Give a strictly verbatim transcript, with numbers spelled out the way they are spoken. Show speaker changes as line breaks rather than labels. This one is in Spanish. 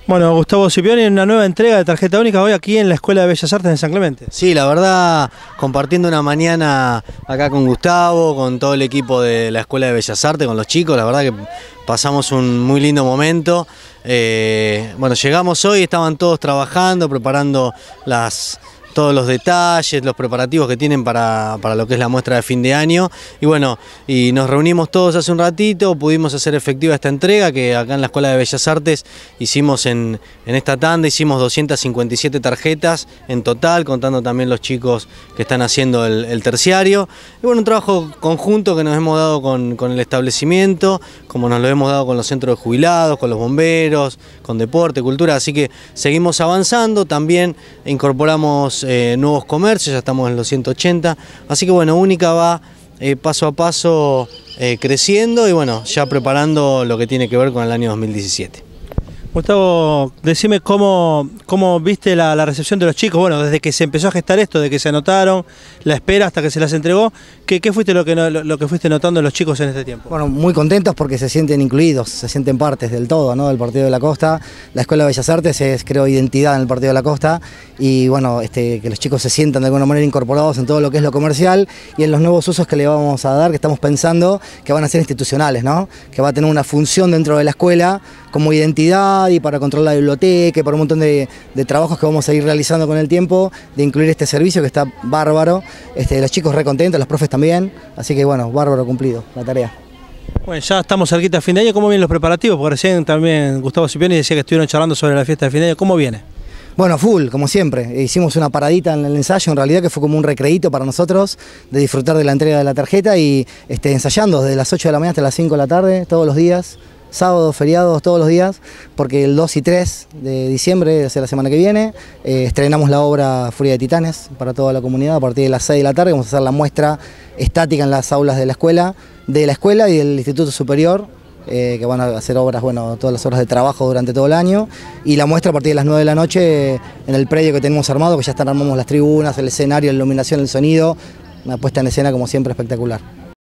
Bueno, Gustavo Scipioni, en una nueva entrega de tarjeta única hoy aquí en la Escuela de Bellas Artes de San Clemente.
Sí, la verdad, compartiendo una mañana acá con Gustavo, con todo el equipo de la Escuela de Bellas Artes, con los chicos, la verdad que pasamos un muy lindo momento. Eh, bueno, llegamos hoy, estaban todos trabajando, preparando las... todos los detalles, los preparativos que tienen para, para lo que es la muestra de fin de año. Y bueno, y nos reunimos todos hace un ratito, pudimos hacer efectiva esta entrega que acá en la Escuela de Bellas Artes hicimos en, en esta tanda, hicimos doscientas cincuenta y siete tarjetas en total, contando también los chicos que están haciendo el, el terciario. Y bueno, un trabajo conjunto que nos hemos dado con, con el establecimiento, como nos lo hemos dado con los centros de jubilados, con los bomberos, con deporte, cultura, así que seguimos avanzando, también incorporamos Eh, nuevos comercios, ya estamos en los ciento ochenta, así que bueno, Única va eh, paso a paso eh, creciendo y bueno, ya preparando lo que tiene que ver con el año dos mil diecisiete.
Gustavo, decime cómo, cómo viste la, la recepción de los chicos, bueno, desde que se empezó a gestar esto, de que se anotaron, la espera hasta que se las entregó, ¿qué, qué fuiste lo que, lo, lo que fuiste notando en los chicos en este tiempo?
Bueno, muy contentos porque se sienten incluidos, se sienten partes del todo, ¿no? Del Partido de la Costa. La Escuela de Bellas Artes es, creo, identidad en el Partido de la Costa y bueno, este, que los chicos se sientan de alguna manera incorporados en todo lo que es lo comercial y en los nuevos usos que le vamos a dar, que estamos pensando que van a ser institucionales, ¿no? Que va a tener una función dentro de la escuela como identidad y para controlar la biblioteca y por un montón de, de trabajos que vamos a ir realizando con el tiempo, de incluir este servicio que está bárbaro, este, los chicos re contentos, los profes también, así que bueno, bárbaro cumplido la tarea.
Bueno, ya estamos cerquita a fin de año, ¿cómo vienen los preparativos? Porque recién también Gustavo Scipioni decía que estuvieron charlando sobre la fiesta de fin de año, ¿cómo viene?
Bueno, full, como siempre. Hicimos una paradita en el ensayo, en realidad que fue como un recreíto para nosotros de disfrutar de la entrega de la tarjeta y este, ensayando desde las ocho de la mañana hasta las cinco de la tarde, todos los días. Sábados, feriados, todos los días, porque el dos y tres de diciembre, o sea, la semana que viene, eh, estrenamos la obra Furia de Titanes para toda la comunidad a partir de las seis de la tarde. Vamos a hacer la muestra estática en las aulas de la escuela, de la escuela y del Instituto Superior, eh, que van a hacer obras, bueno, todas las horas de trabajo durante todo el año, y la muestra a partir de las nueve de la noche en el predio que tenemos armado, que ya están armamos las tribunas, el escenario, la iluminación, el sonido, una puesta en escena como siempre espectacular.